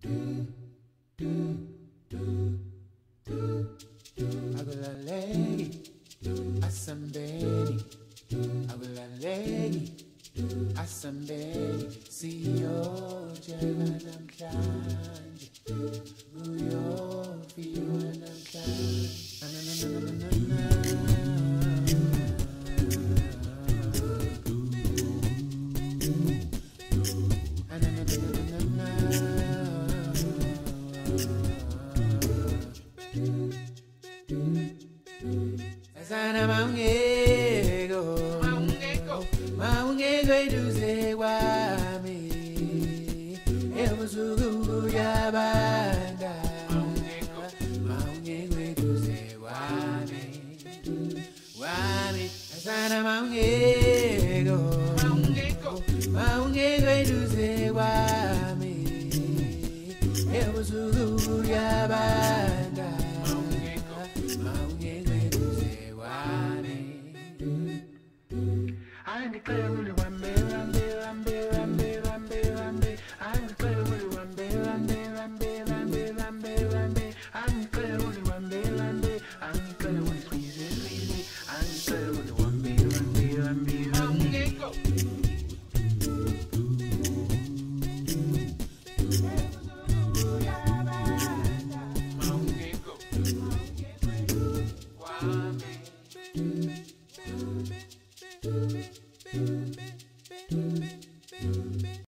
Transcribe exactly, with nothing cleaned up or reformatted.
Akulaleki, asambeni. Akulaleki, asambeni. Siyojela namhlanje, kuyofiwa namhlanje. Na na na na na na na. Sana maungego, maungego, maungego eduze wami. Ebuzugu yabanda, maungego, maungego eduze wami, wami. Sana maungego, maungego, maungego eduze wami. Ebuzugu yabanda. I declare only one man.